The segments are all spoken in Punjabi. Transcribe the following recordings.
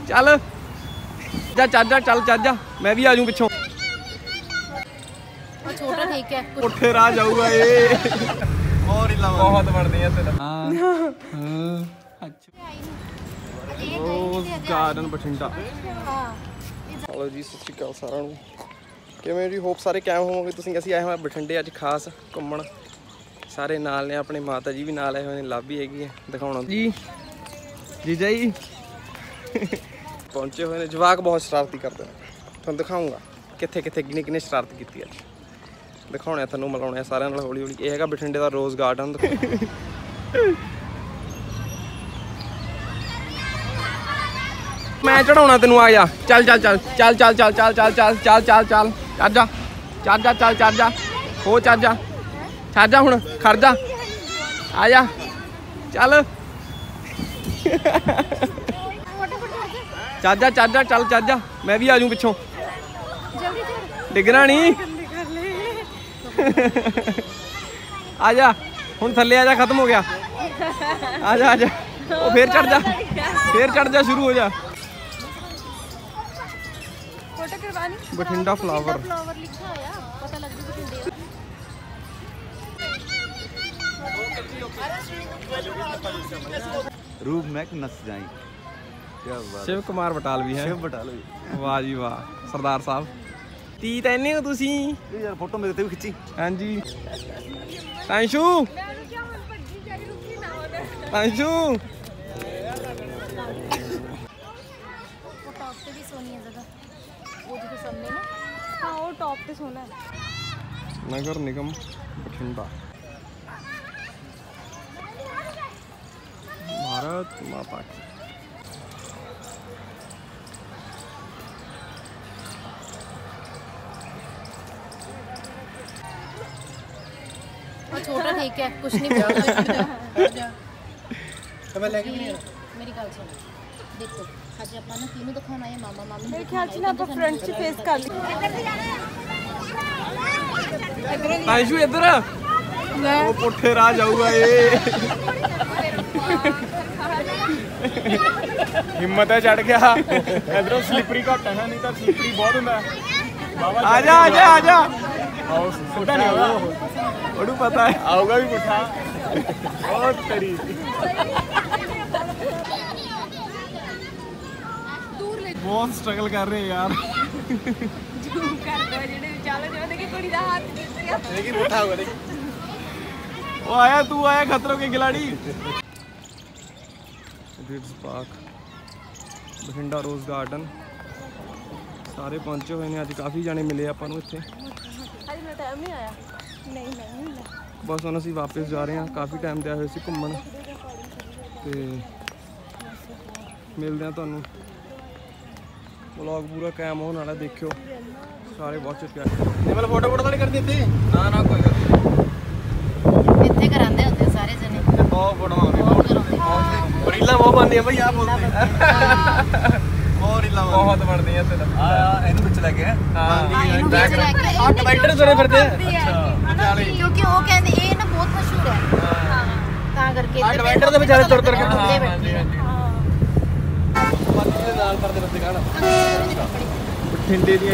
चल जा चल जा चल चल जा, मैं भी आ जाऊं पिछों। छोटा ठीक है, पुठे राह जाऊगा ये। और बहुत बढ़नी है तेरा। Rose garden Bathinda. Hello ji, सत श्री अकाल साਰਿਆਂ ਨੂੰ। ਕਿਵੇਂ ਜੀ? ਹੋਪ ਸਾਰੇ ਕਾਇਮ ਹੋਵੋਗੇ ਤੁਸੀਂ। ਅਸੀਂ ਆਏ ਹਾਂ ਬਠਿੰਡੇ ਅੱਜ ਖਾਸ ਘੁੰਮਣ। ਸਾਰੇ ਨਾਲ ਨੇ, ਆਪਣੇ ਮਾਤਾ ਜੀ ਵੀ ਨਾਲ ਆਏ ਹੋਏ ਨੇ, ਲੱਭ ਵੀ ਹੈਗੀ ਹੈ ਦਿਖਾਉਣਾ ਜੀ। ਜੀਜਾ ਜੀ ਪਹੁੰਚੇ ਹੋਏ ਨੇ। ਜਵਾਕ ਬਹੁਤ ਸ਼ਰਾਰਤੀ ਕਰਦੇ ਨੇ, ਤੁਹਾਨੂੰ ਦਿਖਾਊਂਗਾ ਕਿੱਥੇ ਕਿੱਥੇ ਕਿਹਨੇ ਕਿਹਨੇ ਸ਼ਰਾਰਤ ਕੀਤੀ ਅੱਜ। ਦਿਖਾਉਣੇ ਤੁਹਾਨੂੰ, ਮਿਲਾਉਣੇ ਸਾਰਿਆਂ ਨਾਲ ਹੌਲੀ ਹੌਲੀ। ਇਹ ਹੈਗਾ ਬਠਿੰਡੇ ਦਾ ਰੋਜ਼ ਗਾਰਡਨ। मैं चढ़ाना तेन, आ जा चल चल चल चल चल चल चल चल चल चल चल चल चल जा चल जा चल चल जा हो चल जा चल जा, हुण खड़ जा, आ जा चल चल जा चल जा चल चल जा, मैं भी आ जाऊं पिछों। डिगना नहीं। आ जा हुण थल्ले, आ जा, खत्म हो गया। आ जा ओ फिर चढ़ जा, फिर चढ़ जा, शुरू हो जा। बठिंडा फ्लावर लिखा होया, पता लग बठिंडे। रूप में नस जाए। क्या बात। शिव कुमार बटालवी है। शिव बटालवी, वाह जी वाह, सरदार साहब। ती तैने हो तुसी यार, फोटो मेरे ते भी खिंची। हाँ जी। अंशु अंशु टॉप पे सोना है। नगर निगम बठिंडा। भारत माता की। छोटा ठीक है, कुछ नहीं। मेरी गल सुनो, देखो आज अपना ना तीनों दिखाना है, मामा मामी मेरे ख्याल से ना आप फ्रंट से फेस कर ली। अंशु इधर वो पुठे राह जाऊगा ये। हिम्मत है, चढ़ गया इधरों। स्लिपरी घट है ना, नहीं तो स्लिपरी बहुत होंगे। आजा आजा आजा, सीधा नहीं होगा, ओडू पता है आऊगा भी पुठा। बहुत तेरी बहुत स्ट्रगल कर रहे हैं यार। जूम कर दो जेडे चल जो देखी कुड़ी दा हाथ देखी पुठा होगा, देख वो आया, तू आया खतरों के खिलाड़ी। रिड्स पार्क, बठिंडा रोज़ गार्डन। सारे पहुंचे हुए हैं, अज काफ़ी जाने मिले आपां नूं इत्थे। आज मेरा टाइम नहीं आया। नहीं बस हुण असीं वापस जा रहे हैं। काफ़ी टाइम दे आए हुए सी घुम्मण ते मिलदे हां तुहानूं। व्लॉग पूरा कायम होने वाला, देखियो सारे वॉच प्यार। मतलब फोटो फोटो नहीं कर दी थी ना ना, कोई गल इत्थे करांदे होंदे सारे जने। बहुत फोटो आउंदी, रीलां बहुत बनदियां भाई। आ बोलदे और रीलां बहुत बनदियां तेरा। आ इनु पिछ लगे। हां आ टमाटर जोरे फिरदे। अच्छा क्योंकि वो कहंदे ये ना बहुत मशहूर है। हां ता करके आ टमाटर दे बेचारे तुर तुर के। बठिंडे दी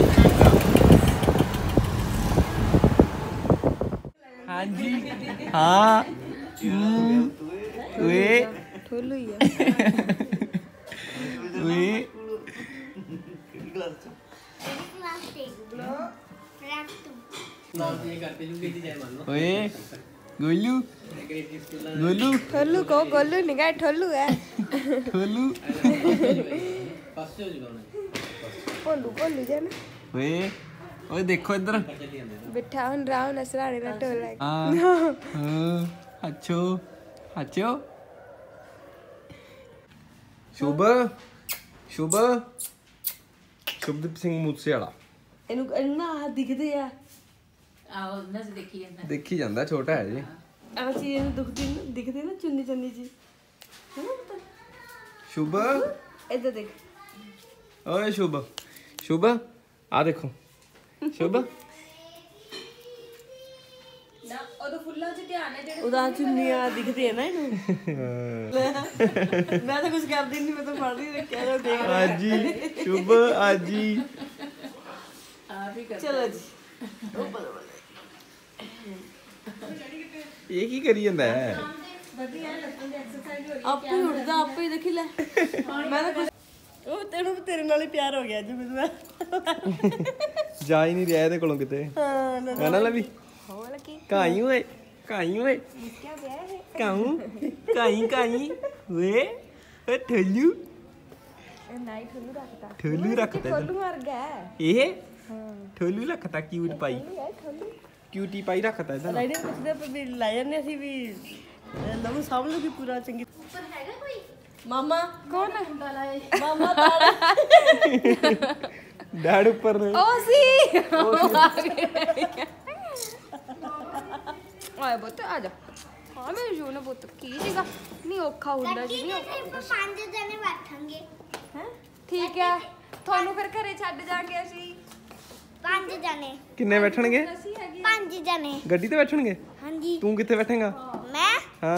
हाँ जी हाँ वे ठोलू ही है। वे ओए गोलू गोलू ठोलू को गोलू निगाह ठोलू है। गोलू बोलू बोलू जाना। ओए ओए देखो इधर बिठा हूं राव नसराने ना टोला। हां अच्छो अच्छो। शुभ शुभ शुभदीप सिंह मूसेवाला। ਇਹਨੂੰ ਇੰਨਾ ਦਿਖਦੇ ਆ। ਆਹੋ ਨਸ ਦੇਖੀ ਜਾਂਦਾ। ਦੇਖੀ ਜਾਂਦਾ, ਛੋਟਾ ਹੈ ਜੀ। ਆ ਚੀਜ਼ ਨੂੰ ਦਿਖਦੇ ਨਾ ਚੁੰਨੀ ਚੰਨੀ ਜੀ। शुभ ਇੱਧਰ ਦੇਖ। ओए शुभ शुभ आ देखो शुभ। ਉਦੋਂ ਫੁੱਲਾਂ 'ਚ ਧਿਆਨ ਹੈ ਜਿਹੜੇ ਉਹਦਾ ਚੁੰਨੀਆਂ ਦਿਖਦੇ ਆ ਨਾ ਇਹਨੂੰ ਮੈਂ ਤਾਂ ਕੁਝ ਕਰਦੀ ਨਹੀਂ, ਮੈਂ ਤਾਂ ਪੜ੍ਹ ਰਹੀ ਰੱਖਿਆ ਰੋ ਦੇਖ ਆਜੀ ਸ਼ੁਭ ਆਜੀ ਆਪ ਹੀ ਕਰ ਚਲੋ ਜੀ ਉਹ ਬਲ ਇਹ ਕੀ ਕਰੀ ਜਾਂਦਾ ਹੈ? ਆਪੇ ਹੀ ਉੱਠਦਾ ਆਪੇ ਹੀ ਦੇਖੀ ਲੈ ਮੈਂ ਤਾਂ ਕੁਝ ਉਹ ਤੈਨੂੰ ਤੇਰੇ ਨਾਲ ਹੀ ਪਿਆਰ ਹੋ ਗਿਆ ਅੱਜ ਮੈਨੂੰ ਜਾ ਹੀ ਨਹੀਂ ਰਿਹਾ ਇਹਦੇ ਕੋਲੋਂ ਕਿਤੇ। ਹਾਂ ਹੈ ਨਾ ਲਵੀ? ਹੋਰ ਕੀ ਕਾਈ ਓਏ ਕਾਈ ਓਏ ਕਾਉ ਕਾਈ ਕਾਈ ਵੇ ਓ ਠੱਲੂ ਨਾਈਟ ਠੋਲੂ ਰੱਖਤਾ ਠੱਲੂ ਰੱਖਤਾ ਠੋਲੂ ਮਰ ਗਿਆ ਇਹ ਠੱਲੂ ਰੱਖਤਾ ਕਿਊਟ ਪਾਈ ਕਿਊਟੀ ਪਾਈ ਰੱਖਤਾ ਇਹਦਾ। ਰਾਈਡਰ ਪੁੱਛਦੇ ਪਰ ਵੀ ਲੈ ਜਾਂਦੇ ਅਸੀਂ ਵੀ ਲਵੂ ਸਾਂਭ ਲੂ ਕਿ ਪੂਰਾ ਚੰਗੀ ਉੱਪਰ ਹੈਗਾ ਕੋਈ ਮਾਮਾ ਕੌਣ ਹੈ ਮੁੰਡਾ ਲਾਏ ਮਾਮਾ ਤਾੜਾ ਡੈਡ ਉੱਪਰ ਨੇ ਉਹ ਸੀ ਆਏ ਬੁੱਤ ਆ ਜਾ ਹਾਂ ਮੇਰੇ ਜੂ ਨਾ ਬੁੱਤ ਕੀ ਸੀਗਾ ਨਹੀਂ ਔਖਾ ਹੁੰਦਾ ਜੀ ਨਹੀਂ ਔਖਾ 5 ਜਣੇ ਬੈਠਾਂਗੇ ਹੈ ਠੀਕ ਹੈ ਤੁਹਾਨੂੰ ਫਿਰ ਘਰੇ ਛੱਡ ਜਾਾਂਗੇ ਅਸੀਂ 5 ਜਣੇ ਕਿੰਨੇ ਬੈਠਣਗੇ? 5 ਜਣੇ ਗੱਡੀ ਤੇ ਬੈਠਣਗੇ? ਹਾਂਜੀ ਤੂੰ ਕਿੱਥੇ ਬੈਠੇਗਾ? ਮੈਂ ਹਾਂ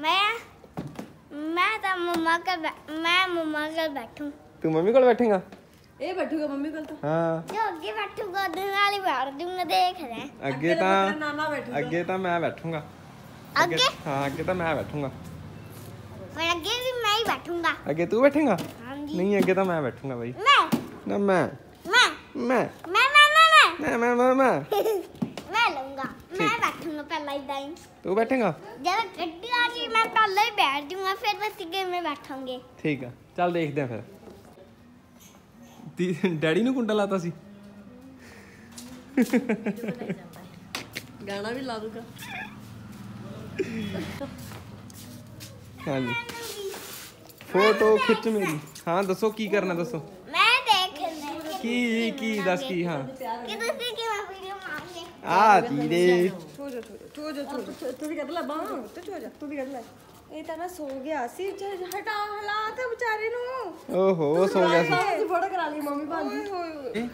ਮੈਂ ਤਾਂ ਮੰਮਾ ਘਰ ਬੈਠੂ ਤੂੰ ਮੰਮੀ ਕੋਲ ਬੈਠੇਗਾ? ਇਹ ਬੈਠੂਗਾ ਮੰਮੀ ਕੋਲ ਤਾਂ ਹਾਂ ਜੋ ਅੱਗੇ ਬੈਠੂਗਾ ਉਹਦੇ ਨਾਲ ਹੀ ਬੈਠ ਜੂੰਗਾ ਦੇਖ ਲੈ ਅੱਗੇ ਨਾਨਾ ਬੈਠੂਗਾ ਅੱਗੇ ਤਾਂ ਮੈਂ ਬੈਠੂੰਗਾ। ਅੱਗੇ ਹਾਂ ਅੱਗੇ ਤਾਂ ਮੈਂ ਬੈਠੂੰਗਾ। ਪਰ ਅੱਗੇ ਵੀ ਮੈਂ ਹੀ ਬੈਠੂੰਗਾ ਅੱਗੇ ਤੂੰ ਬੈਠੇਗਾ? ਹਾਂਜੀ ਨਹੀਂ ਅੱਗੇ ਤਾਂ ਮੈਂ ਬੈਠੂੰਗਾ ਬਾਈ। ਮੈਂ ਨਾ ਮੈਂ ਮੈਂ ਮੈਂ ਮੈਂ ਮੈਂ ਮੈਂ ਮੈਂ ਮੈਂ ਲਊਂਗਾ ਮੈਂ ਬੈਠੂੰਗਾ ਪਹਿਲਾਂ ਇਦਾਂ ਹੀ ਤੂੰ ਬੈਠੇਗਾ? ਜਦ ਗੱਡੀ ਆ ਗਈ ਮੈਂ ਪਹਿਲਾਂ ਹੀ ਬੈਠ ਜੂੰਗਾ ਫਿਰ ਅਸੀਂ ਕਿਵੇਂ ਬੈਠਾਂਗੇ ਠੀਕ ਆ ਚੱਲ ਦੇਖਦੇ ਆ ਫਿਰ। ਡੈਡੀ ਨੂੰ ਕੁੰਡਾ ਲਾਤਾ ਸੀ? ਗਾਣਾ ਵੀ ਲਾ ਦੂਗਾ ਹਾਂਜੀ ਫੋਟੋ ਖਿੱਚ ਮੇਰੀ। ਹਾਂ ਦੱਸੋ ਕੀ ਕਰਨਾ ਦੱਸੋ। ਮੈਂ ਦੇਖਣਾ ਕੀ ਦੱਸ ਕੀ? ਹਾਂ ਕਿ ਤੁਸੀਂ ਕਿਵੇਂ ਵੀਡੀਓ ਮਾਰਦੇ ਆ ਚੀਰੇ ਤੂੰ ਵੀ ਕੱਢ ਲੈ ਬਾਹ ਤੇ ਛੋ ਜਾ ਤੂੰ ਵੀ ਕੱਢ ਲੈ ਇਹ ਤਾਂ ਨਾ ਸੋ ਗਿਆ ਸੀ ਹਟਾ ਹਲਾ ਤੇ ਵਿਚਾਰੇ ਨੂੰ ਓਹੋ ਸੋ ਗਿਆ ਸੀ। ਅਸੀਂ ਫੋਟੋ ਕਰਾ ਲਈ ਮੰਮੀ ਭਾਂਜੀ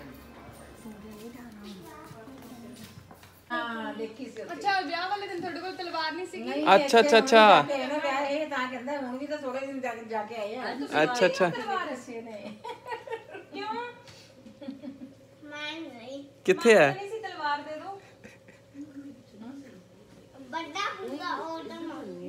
ਹਾਂ ਦੇਖੀ ਸੀ ਅੱਛਾ ਵਿਆਹ ਵਾਲੇ ਦਿਨ ਤੁਹਾਡੇ ਕੋਲ ਤਲਵਾਰ ਨਹੀਂ ਸੀਗੀ ਅੱਛਾ ਅੱਛਾ ਅੱਛਾ ਇਹਨੇ ਵਿਆਹ ਇਹ ਤਾਂ ਕਹਿੰਦਾ ਹੁਣ ਵੀ ਤਾਂ ਥੋੜੇ ਦਿਨ ਜਾ ਕੇ ਆਏ ਆ ਅੱਛਾ ਅੱਛਾ ਤਲਵਾਰ ਅਸੀਂ ਨੇ ਕਿਉਂ ਮੈਂ ਨਹੀਂ ਕਿੱਥੇ ਹੈ? ਨਹੀਂ ਸੀ ਤਲਵਾਰ ਦੇ ਦੋ ਵੱਡਾ ਹੁੰਦਾ ਉਹ ਤਾਂ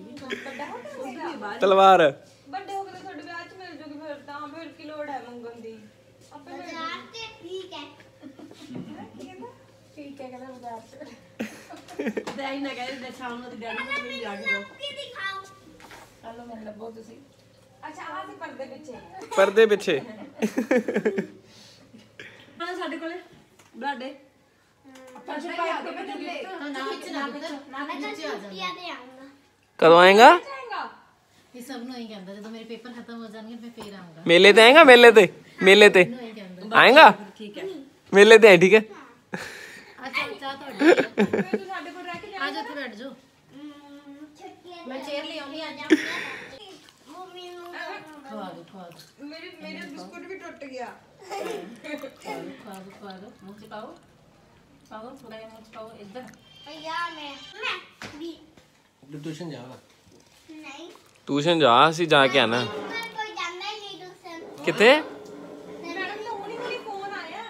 ਤਲਵਾਰ ਵੱਡੇ ਹੋ ਕੇ ਤਾਂ ਤੁਹਾਡੇ ਵਿਆਹ 'ਚ ਮਿਲ ਜੂਗੀ ਫਿਰ ਤਾਂ ਫਿਰ ਕੀ ਲੋੜ ਹੈ ਮੰਗਣ ਦੀ ਆਪੇ ਮਿਲ ਬਾਜ਼ਾਰ ਤੇ ਠੀਕ ਹੈ ਠੀਕ ਹੈ ਕਹਿੰਦਾ ਬਾਜ਼ਾਰ 'ਚ ਤੇ ਨਾ ਕਹਿੰਦੇ ਸ਼ਾਮ ਨੂੰ ਤੇ ਡੈਡੀ ਨੂੰ ਵੀ ਜਾ ਕੇ ਦੋ ਕੀ ਦਿਖਾਓ ਹਲੋ ਮੈਨੂੰ ਲੱਭੋ ਤੁਸੀਂ ਅੱਛਾ ਆਹ ਸੀ ਪਰਦੇ ਪਿੱਛੇ ਪਰਦੇ ਪਿੱਛੇ ਹਾਂ ਸਾਡੇ ਕੋਲੇ ਬਲਾਡੇ ਅੱਛਾ ਪਾਈਪ ਤੇ ਥੱਲੇ ਮੈਂ ਤਾਂ ਛੁੱਟੀਆਂ ਤੇ ਆਉਂਗਾ ਕਦੋਂ ਆਏਗਾ? ਇਹ ਸਭ ਨੂੰ ਹੀ ਕਹਿੰਦਾ ਜਦੋਂ ਮੇਰੇ ਪੇਪਰ ਖਤਮ ਹੋ ਜਾਣਗੇ ਮੈਂ ਫੇਰ ਆਉਂਗਾ ਮੇਲੇ ਤੇ ਆਏਗਾ? ਮੇਲੇ ਤੇ ਆਏਗਾ? ਠੀਕ ਹੈ ਮੇਲੇ ਤੇ ਆਏ ਠੀਕ ਹੈ। ਅੱਛਾ ਚਾਹ ਤੁਹਾਡੇ ਤੂੰ ਸਾਡੇ ਕੋਲ ਰਹਿ ਕੇ ਆ ਜਾ ਇੱਥੇ ਬੈਠ ਜਾਓ ਛੁੱਟੀਆਂ ਮੈਂ ਚੇਅਰ ਲੈ ਆਉਣੀ ਆ ਜਾ ਮੰਮੀ ਨੂੰ ਖਵਾ ਦੋ ਮੇਰੇ ਬਿਸਕੁਟ ਵੀ ਟੁੱਟ ਗਿਆ ਖਵਾ ਦੋ ਮੂੰਹ ਚ ਪਾਓ ਥੋੜਾ ਜਿਹਾ ਮੂੰਹ ਚ ਪਾਓ ਇੱਧਰ ਯਾਰ ਮੈਂ ਵੀ ਟਿਊਸ਼ਨ ਜਾ ਨਹੀਂ ਟਿਊਸ਼ਨ ਜਾ ਅਸੀਂ ਜਾ ਕੇ ਆਣਾ। ਮੈਂ ਕੋਈ ਜਾਂਦਾ ਹੀ ਨਹੀਂ ਟਿਊਸ਼ਨ ਕਿੱਥੇ? ਮੈਡਮ ਦਾ ਹੁਣੀ ਫੋਨ ਆਇਆ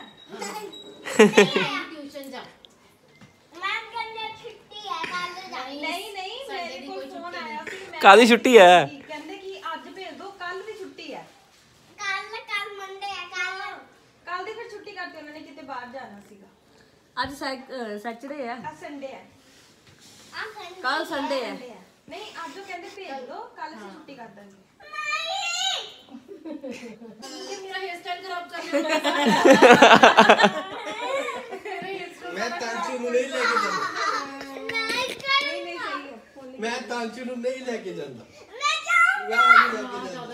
ਟਿਊਸ਼ਨ ਜਾ ਮੈਂ ਕਹਿੰਦੇ ਛੁੱਟੀ ਹੈ ਕੱਲ ਜਾਣੀ ਨਹੀਂ ਮੇਰੇ ਕੋਲ ਫੋਨ ਆਇਆ ਸੀ ਮੈਂ ਕਾਹਦੀ ਛੁੱਟੀ ਹੈ? ਕਹਿੰਦੇ ਕਿ ਅੱਜ ਭੇਜ ਦੋ ਕੱਲ ਦੀ ਛੁੱਟੀ ਹੈ ਕੱਲ ਮੰਡੇ ਹੈ ਕੱਲ ਦੀ ਫਿਰ ਛੁੱਟੀ ਕਰਤੀ ਉਹਨਾਂ ਨੇ ਕਿਤੇ ਬਾਹਰ ਜਾਣਾ ਸੀਗਾ ਅੱਜ ਸੈਚਰਡੇ ਹੈ ਅੱਜ ਸੰਡੇ ਹੈ ਕੱਲ ਸੰਡੇ ਹੈ ਨਹੀਂ ਅੱਜ ਉਹ ਕਹਿੰਦੇ ਭੇਜ ਦੋ ਕੱਲ ਅਸੀਂ ਛੁੱਟੀ ਕਰ ਦਾਂਗੇ ਮੇਰਾ ਹੇਅਰ ਸਟਾਈਲ ਖਰਾਬ ਕਰ ਮੈਂ ਤਾਂਚੂ ਨੂੰ ਨਹੀਂ ਲੈ ਕੇ ਜਾਂਦਾ ਨਹੀਂ ਸਹੀ ਹੈ ਮੈਂ ਤਾਂਚੂ ਨੂੰ ਨਹੀਂ ਲੈ ਕੇ ਜਾਂਦਾ ਮੈਂ ਜਾਊਂਗਾ ਮੈਂ ਨਹੀਂ ਲੈ ਕੇ ਜਾਂਦਾ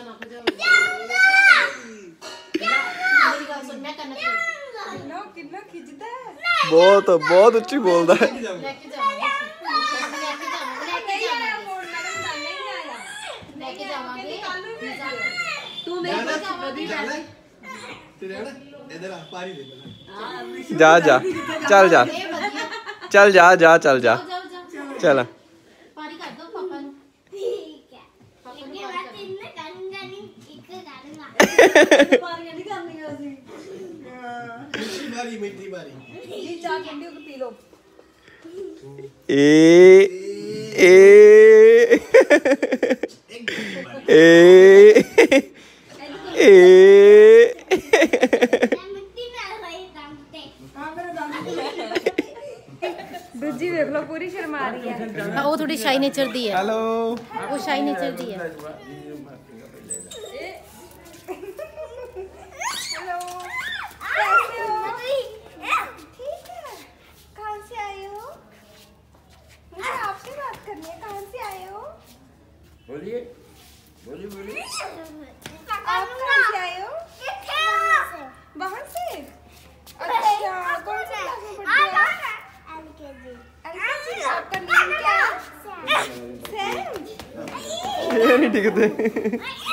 ਮੇਰੀ ਗੱਲ ਸੁਣ ਮੈਂ ਕੰਨ ਕਿੰਨਾ ਖਿੱਚਦਾ ਹੈ ਬਹੁਤ ਉੱਚੀ ਬੋਲਦਾ ਹੈ। ਲੈ ਕੇ ਜਾਵਾਂਗੇ ਲੈ ਕੇ ਜਾਵਾਂਗੇ ਫੋਨ ਮੈਡਮ ਨਹੀਂ ਆਇਆ ਲੈ ਕੇ ਜਾਵਾਂਗੇ ਕੱਲ ਨੂੰ ਭੇਜ ਦਿਓ ਤੂੰ ਮੇਰੇ ਕੋਲ ਜਾਣਾ ਤੇ ਰਹਿਣਾ ਇਧਰ ਆ ਪਾਰੀ ਦੇ ਪਹਿਲਾਂ ਜਾ ਚੱਲ ਜਾ ਇਹ ਵਧੀਆ ਚੱਲ ਜਾ ਜਾਓ चल पारी कर दो पापा नु ठीक है लेकिन मैं तीन करूंगा नहीं एक करूंगा ਪਾਰੀਆਂ ਨਹੀਂ ਕਰਨੀਆਂ ਅਸੀਂ मिठी बारी मिठी बारी ਜੀ ਚਾਹ ਠੰਡੀ ਹੋ ਕੇ ਪੀ ਲਓ ए ए ए ए मैं मिट्टी में रही दमते ਹਾਂ ਮੇਰਾ ਦਮ ਦੂਜੀ ਵੇਖ ਲਓ ਪੂਰੀ ਸ਼ਰਮਾ ਰਹੀ ਹੈ हाँ वो थोड़ी शाई नेचर दी है हेलो वो शाई नेचर दी है हेलो कैसे हो ठीक है कहाँ से आए हो मुझे आपसे बात करनी है कहाँ से आए हो बोलिए बोलिए बोलिए आप कहाँ से आए हो बाहर से अच्छा कौन सी क्लास में पढ़ते हो LKG आपका नाम क्या है सैम ये नहीं टिकते